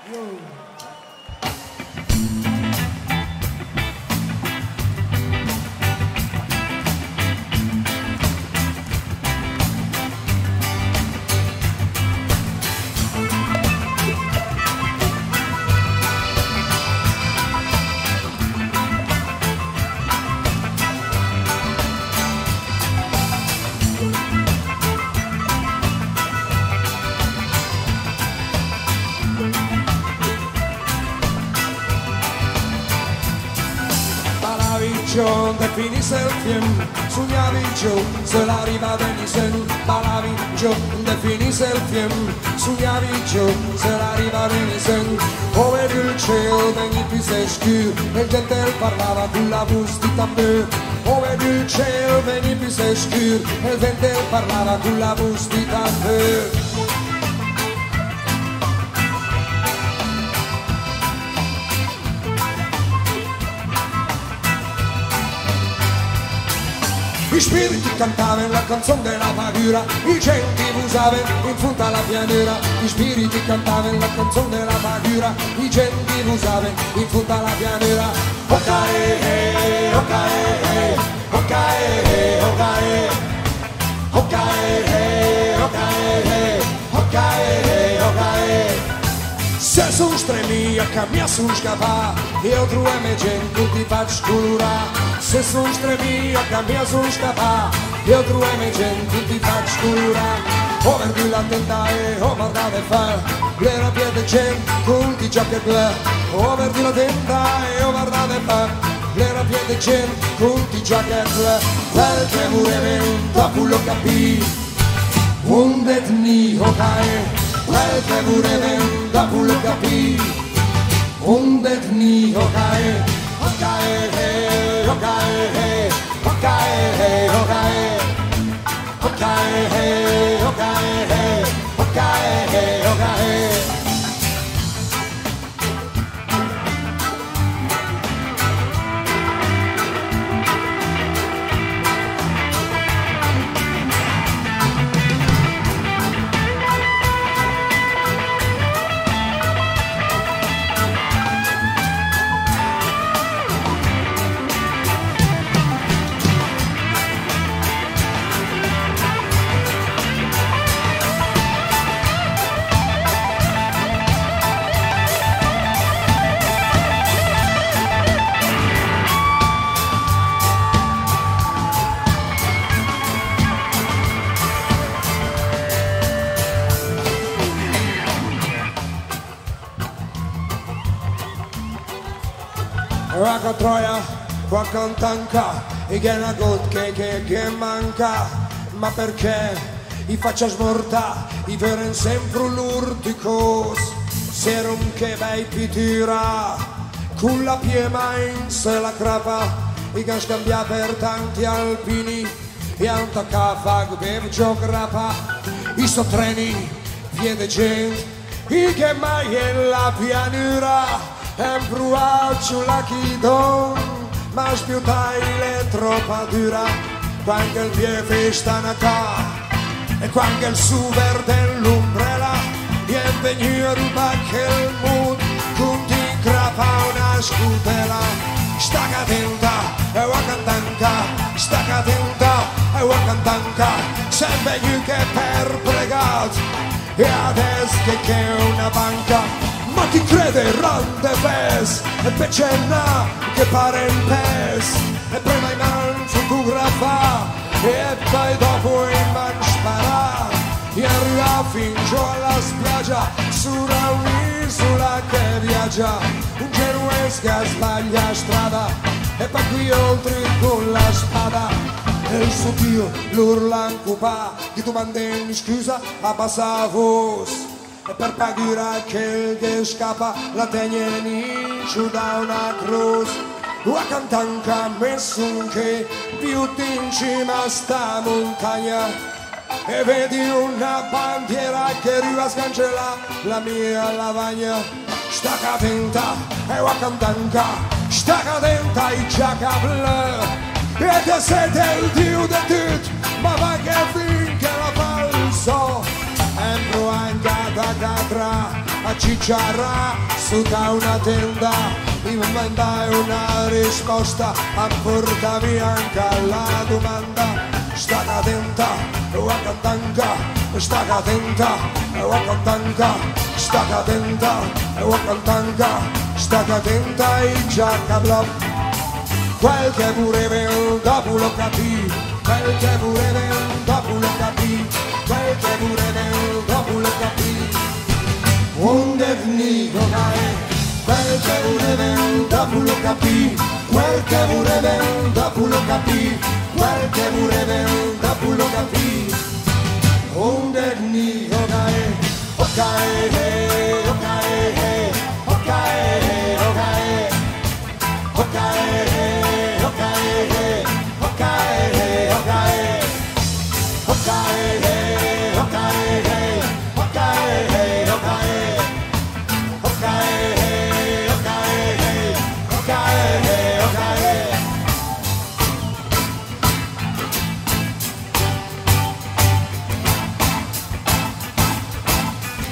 De finisse il film, sognavi giù, se l'arriva venisse, parlavi giù, de finisse il film, sognavi giù, se l'arriva venisse, come il cielo veni più se scuro, e gente parlava con la voce di tamburo, come il cielo veni più se scuro, e gente parlava con la voce di tamburo. I spiriti cantavano la canzone della paura, i genti usavano in fondo alla pianura. I spiriti cantavano la canzone della paura, i genti usavano in fondo alla pianura. Okae, okae, okae, okae, okae, okae, okae, okae. Se sono stremia che mi sono scappato, io trovo me gente ti faccio colorare. Se sono stremia che mi sono scappato, io trovo me gente ti faccio colorare. Ho perduto la tenda e ho guardato e fa, le rabbie di gente con ti giochi blu. Ho perduto la tenda e ho guardato e fa, le rabbie di gente con ti giochi blu. Quel che vorrei dopo lo capì, un detni okae. Quel che vorrei dopo lo capì, un detni okae, okae, okae, okae, okae, okae, okae, okae, okae. Racca troia, qua cantanca, e che una gocca che manca, ma perché i faccia smorta, i veren sempre l'urticos, serum che vai pittura, con la piema in se la crapa, i che scambia per tanti alpini, e antacca fag bev geograpa, i sto treni, viene gente, i che mai è la pianura. Embruaccio la chidon, ma spiutai le troppa dura, quando il pie festa naca, e quando il su verde l'umbrella, e venire rubache il mood, con ti grappa una scutela, stacca attenta, e wakantanka, stacca attenta, e wakantanka, sempre più che per pregato, e adesso che è una banca. Ma chi crede rande pes, e pecenna che pare in pes, e prima in man fotografa, e poi dopo in man spara, e arriva fin giù alla spiaggia, su un'isola che viaggia, un genuese che sbaglia strada, e poi qui oltre con la spada, e il suo Dio l'urla in cupa, che tu mandi scusa a bassa voce. E per pagare quel che scappa la tieni giù da una cruz. La cantanca messo che più in cima sta montagna, e vedi una bandiera che arriva a scancella la mia lavagna. Stacca attenta e la cantanca, stacca attenta i giacca blu, e te siete il dio di tutto, ma va che finché la falso. Embro anche da cadra, a una cicciara su da una tenda, mi mandai una risposta a porta bianca alla domanda. Sta cadenta, wakantanka, sta cadenta, wakantanka, sta cadenta, wakantanka, sta cadenta e giacca blu. Quel che pure ven dopo lo capì, quel che pure ven dopo lo capì, quel che pure ven dopo lo capì. Onde vnigo cae, quel che pure ven dopo lo capì, quel che pure ven dopo lo capì, quel che pure ven dopo lo capì. Onde vnigo cae, o cae, o cae, o cae, o cae, o cae.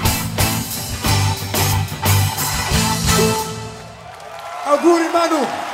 Auguri Manu!